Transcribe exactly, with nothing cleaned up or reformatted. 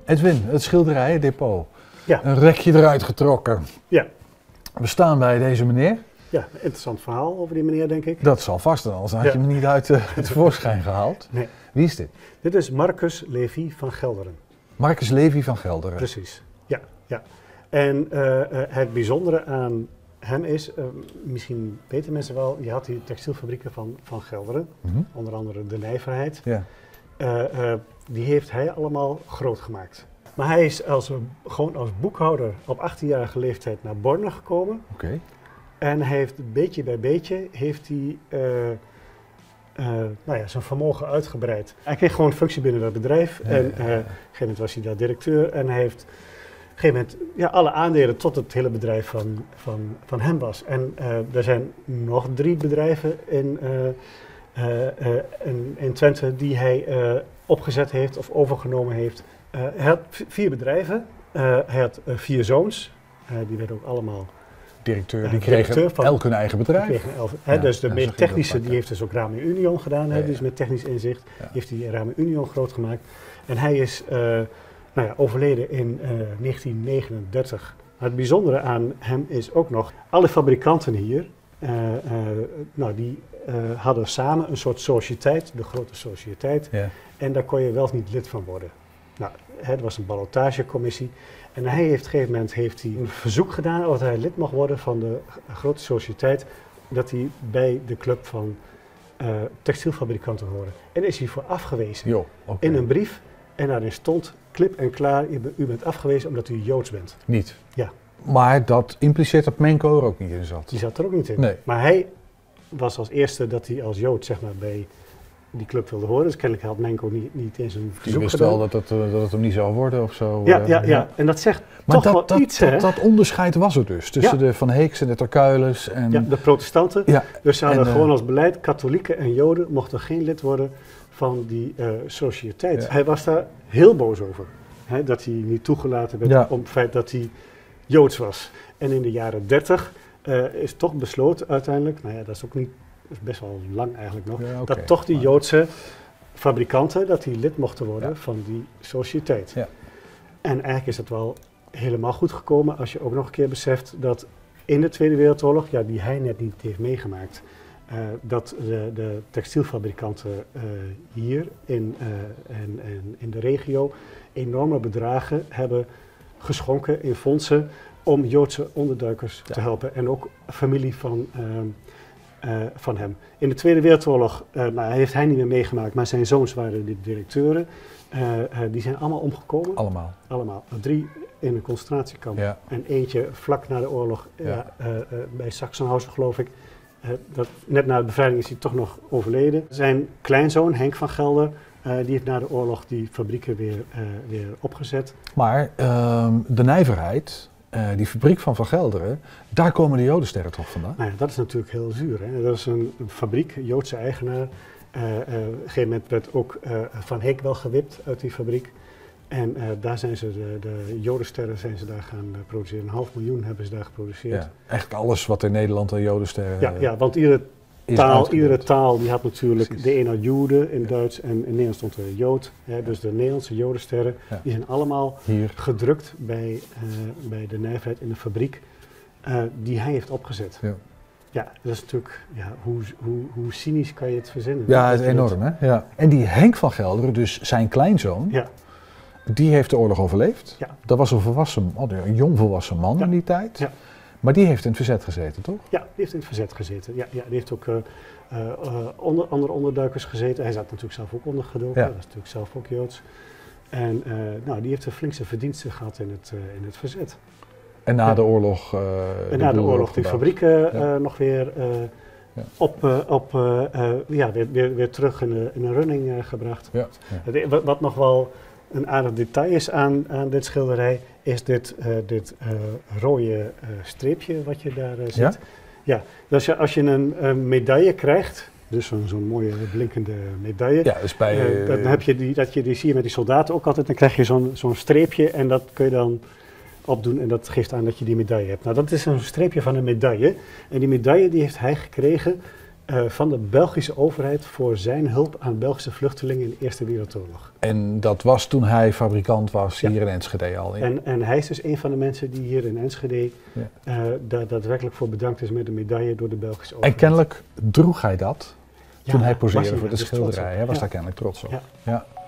Edwin, het schilderijdepot. Ja. Een rekje eruit getrokken. Ja. We staan bij deze meneer. Ja, interessant verhaal over die meneer, denk ik. Dat zal vast, anders had Ja. je hem niet uit uh, het voorschijn gehaald. Nee. Wie is dit? Dit is Marcus Levy van Gelderen. Marcus Levy van Gelderen. Precies, ja. ja. En uh, uh, het bijzondere aan hem is, uh, misschien weten mensen wel, je had die textielfabrieken van, van Gelderen, Mm-hmm. onder andere de Nijverheid. Ja. Uh, uh, die heeft hij allemaal groot gemaakt. Maar hij is als, gewoon als boekhouder op achttienjarige leeftijd naar Borne gekomen. Oké. Okay. En hij heeft beetje bij beetje heeft hij, uh, uh, nou ja, zijn vermogen uitgebreid. Hij kreeg gewoon functie binnen dat bedrijf. Ja, en ja, ja. uh, op een gegeven moment was hij daar directeur. En hij heeft op een gegeven moment ja, alle aandelen tot het hele bedrijf van, van, van hem was. En uh, er zijn nog drie bedrijven in, uh, uh, uh, in, in Twente die hij uh, opgezet heeft of overgenomen heeft. Uh, hij had v- vier bedrijven. Uh, hij had uh, vier zoons. Uh, die werden ook allemaal... Directeur, Uh, die kregen directeur van- elk hun eigen bedrijf. Die kregen elf, hè, Ja, dus de ja, meer zo ging dat technische, vaak, die hè. heeft dus ook Rame Union gedaan, hè, Ja, dus ja. met technisch inzicht, Ja. heeft hij Rame Union groot gemaakt. En hij is uh, nou ja, overleden in uh, negentien negenendertig. Maar het bijzondere aan hem is ook nog, alle fabrikanten hier, uh, uh, nou, die uh, hadden samen een soort sociëteit, de grote sociëteit, Ja. en daar kon je wel of niet lid van worden. Nou, hè, er was een ballotagecommissie. En hij heeft op een gegeven moment heeft hij een verzoek gedaan dat hij lid mag worden van de g- grote sociëteit, dat hij bij de club van uh, textielfabrikanten hoorde. En is hij voor afgewezen Jo, oké. in een brief en daarin stond klip en klaar, u be- u bent afgewezen omdat u Joods bent. Niet. Ja. Maar dat impliceert dat Menko er ook niet in zat. Die zat er ook niet in. Nee. Maar hij was als eerste dat hij als Jood zeg maar bij die club wilde horen. Dus kennelijk had Menko niet, niet eens een Die verzoek wist gedaan. wel dat het, uh, dat het hem niet zou worden of zo. Ja, uh, ja, ja, en dat zegt Maar toch dat, wel dat, iets, hè? dat, dat onderscheid was er dus. Tussen Ja. de Van Heeks en de Terkuiles. En, Ja, de protestanten. Ja, Dus ze hadden en, uh, gewoon als beleid, katholieken en joden mochten geen lid worden van die uh, sociëteit. Ja. Hij was daar heel boos over. Hè, dat hij niet toegelaten werd Ja. om het feit dat hij Joods was. En in de jaren dertig uh, is toch besloten uiteindelijk, nou ja, dat is ook niet, dat is best wel lang eigenlijk nog, Ja, oké. dat toch die Maar- Joodse fabrikanten, dat die lid mochten worden Ja. van die sociëteit. Ja. En eigenlijk is dat wel helemaal goed gekomen als je ook nog een keer beseft dat in de Tweede Wereldoorlog, ja, die hij net niet heeft meegemaakt, uh, dat de, de textielfabrikanten uh, hier in, uh, en, en in de regio enorme bedragen hebben geschonken in fondsen om Joodse onderduikers Ja. te helpen en ook familie van, uh, uh, van hem. In de Tweede Wereldoorlog uh, nou, heeft hij niet meer meegemaakt, maar zijn zoons waren de directeuren. Uh, uh, die zijn allemaal omgekomen. allemaal. Allemaal. Drie in een concentratiekamp. Ja. En eentje vlak na de oorlog uh, Ja. uh, uh, bij Sachsenhausen, geloof ik. Uh, dat, net na de bevrijding is hij toch nog overleden. Zijn kleinzoon, Henk van Gelder, uh, die heeft na de oorlog die fabrieken weer, uh, weer opgezet. Maar uh, de Nijverheid, uh, die fabriek van Van Gelderen, daar komen de Jodensterren toch vandaan? Nou ja, dat is natuurlijk heel zuur. Hè? Dat is een, een fabriek, een Joodse eigenaar. Uh, uh, op een gegeven moment werd ook uh, Van Heek wel gewipt uit die fabriek. En uh, daar zijn ze, de, de Jodensterren zijn ze daar gaan uh, produceren. Een half miljoen hebben ze daar geproduceerd. Ja, echt alles wat in Nederland aan Jodensterren Ja, ja, want iedere is taal, uitgebeeld. iedere taal die had natuurlijk, Precies. de een had Joden in Ja. Duits en in Nederlands stond er Jood. Hè, dus de Nederlandse Jodensterren, Ja. die zijn allemaal Hier. gedrukt bij, uh, bij de Nijverheid in de fabriek uh, die hij heeft opgezet. Ja. Ja, dat is natuurlijk, ja, hoe, hoe, hoe cynisch kan je het verzinnen? Ja, Dat het is je dat- enorm hè. Ja. En die Henk van Gelderen, dus zijn kleinzoon, Ja, die heeft de oorlog overleefd. Ja. Dat was een volwassen, oh, een jong volwassen man Ja. in die tijd. Ja. Maar die heeft in het verzet gezeten, toch? ja, die heeft in het verzet gezeten. Ja, ja, die heeft ook uh, uh, onder, andere onderduikers gezeten. Hij zat natuurlijk zelf ook ondergedoken, Ja. dat is natuurlijk zelf ook Joods. En uh, nou, die heeft een flinkse verdiensten gehad in het, uh, in het verzet. En na Ja. de oorlog... Uh, En na de boel oorlog die opgebouwd. fabrieken uh, Ja. nog weer, uh, Ja. op, uh, op, uh, uh, ja, weer, weer, weer terug in de, in de running uh, gebracht. Ja. Ja. Het- Wat, wat nog wel een aardig detail is aan, aan dit schilderij, is dit, uh, dit uh, rode uh, streepje wat je daar uh, ziet. Ja? Ja, dus je, als je een, een medaille krijgt, dus zo'n zo'n mooie blinkende medaille, Ja, dus bij... uh, dan heb je die, dat je die zie je met die soldaten ook altijd, dan krijg je zo'n zo'n streepje en dat kun je dan opdoen en dat geeft aan dat je die medaille hebt. Nou, dat is een streepje van een medaille en die medaille die heeft hij gekregen uh, van de Belgische overheid voor zijn hulp aan Belgische vluchtelingen in de Eerste Wereldoorlog. En dat was toen hij fabrikant was hier Ja. in Enschede al? In. En, en hij is dus een van de mensen die hier in Enschede Ja. uh, daar daadwerkelijk voor bedankt is met een medaille door de Belgische overheid. En kennelijk droeg hij dat toen Ja, hij was poseerde hij voor de daar dus trots schilderij. op. Hij was Ja. daar kennelijk trots op. Ja. Ja.